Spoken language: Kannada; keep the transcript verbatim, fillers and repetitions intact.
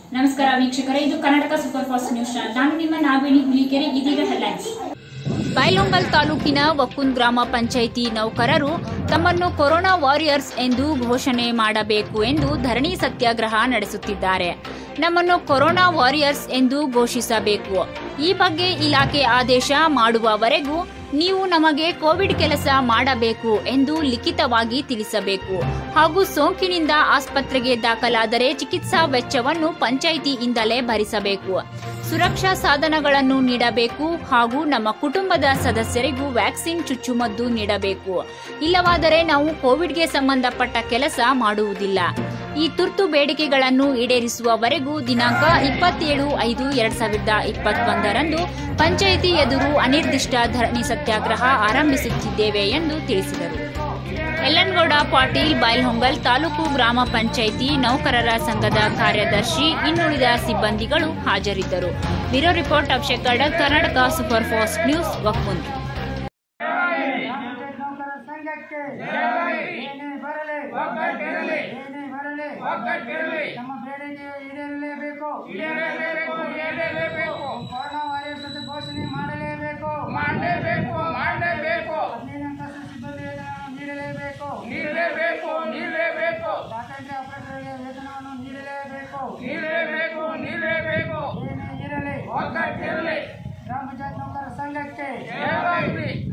ನಮಸ್ಕಾರ ವೀಕ್ಷಕರೇ, ಇದು Karnataka super fast news channel. ನಾನು ನಿಮ್ಮ ನಾಗವೇಣಿ ಹುಲಿಕೆರೆ. ಇದೀಗ ಹೆಡ್ಲೈನ್ಸ್. ಬೈಲಹೊಂಗಲ ತಾಲೂಕಿನ ವಕ್ಕುಂದ ಗ್ರಾಮ ಪಂಚಾಯಿತಿ ನೌಕರರು ತಮ್ಮನ್ನು ಕೊರೋನಾ ವಾರಿಯರ್ಸ್ ಎಂದು ಘೋಷಣೆ ಮಾಡಬೇಕು ಎಂದು ಧರಣಿ ಸತ್ಯಾಗ್ರಹ ನಡೆಸುತ್ತಿದ್ದಾರೆ. ನಮ್ಮನ್ನು ಕೊರೋನಾ ವಾರಿಯರ್ಸ್ ಎಂದು ಘೋಷಿಸಬೇಕು. ಈ ಬಗ್ಗೆ ಇಲಾಖೆ ಆದೇಶ ಮಾಡುವವರೆಗೂ ನೀವು ನಮಗೆ ಕೋವಿಡ್ ಕೆಲಸ ಮಾಡಬೇಕು ಎಂದು ಲಿಖಿತವಾಗಿ ತಿಳಿಸಬೇಕು ಹಾಗೂ ಸೋಂಕಿನಿಂದ ಆಸ್ಪತ್ರೆಗೆ ದಾಖಲಾದರೆ ಚಿಕಿತ್ಸಾ ವೆಚ್ಚವನ್ನು ಪಂಚಾಯಿತಿಯಿಂದಲೇ ಭರಿಸಬೇಕು. ಸುರಕ್ಷಾ ಸಾಧನಗಳನ್ನು ನೀಡಬೇಕು ಹಾಗೂ ನಮ್ಮ ಕುಟುಂಬದ ಸದಸ್ಯರಿಗೂ ವ್ಯಾಕ್ಸಿನ್ ಚುಚ್ಚುಮದ್ದು ನೀಡಬೇಕು. ಇಲ್ಲವಾದರೆ ನಾವು ಕೋವಿಡ್ಗೆ ಸಂಬಂಧಪಟ್ಟ ಕೆಲಸ ಮಾಡುವುದಿಲ್ಲ. ಈ ತುರ್ತು ಬೇಡಿಕೆಗಳನ್ನು ಈಡೇರಿಸುವವರೆಗೂ ದಿನಾಂಕ ಇಪ್ಪತ್ತೇಳು ಐದು ಎರಡ್ ಸಾವಿರದ ಇಪ್ಪತ್ತೊಂದರಂದು ಪಂಚಾಯಿತಿ ಎದುರು ಅನಿರ್ದಿಷ್ಟ ಧರಣಿ ಸತ್ಯಾಗ್ರಹ ಆರಂಭಿಸುತ್ತಿದ್ದೇವೆ ಎಂದು ತಿಳಿಸಿದರು. ಯಲ್ಲನಗೌಡ ಪಾಟೀಲ್, ಬೈಲಹೊಂಗಲ ತಾಲೂಕು ಗ್ರಾಮ ಪಂಚಾಯಿತಿ ನೌಕರರ ಸಂಘದ ಕಾರ್ಯದರ್ಶಿ, ಇನ್ನುಳಿದ ಸಿಬ್ಬಂದಿಗಳು ಹಾಜರಿದ್ದರು. Bureau report Abhishek Gadag, Karnataka super fast news, Vakkunda. ನಮ್ಮ ಬೇಡಿಕೆ ಈಡೇರಲೇಬೇಕು. ಕೊರೋನಾ ವೈರಸ್ ಅಂತ ಘೋಷಣೆ ಮಾಡಲೇಬೇಕು ಮಾಡಲೇಬೇಕು ಮಾಡಲೇಬೇಕು ಹದಿನೈದು ಹಂತದ ಸಿಬ್ಬಂದಿ ವೇತನವನ್ನು ನೀಡಲೇಬೇಕು ನೀಡಲೇಬೇಕು ನೀಡಲೇಬೇಕು ಸ್ವಾತಂತ್ರ್ಯ ಆಪರೇಟರ್ಗೆ ವೇತನವನ್ನು ನೀಡಲೇಬೇಕು ನೀಡಲೇಬೇಕು ನೀಡಲೇಬೇಕು ಏನೇ ಇರಲಿ ಒಗ್ಗಟ್ಟಿರಲಿ. ಗ್ರಾಮ ಪಂಚಾಯತ್ ನೌಕರರ ಸಂಘಕ್ಕೆ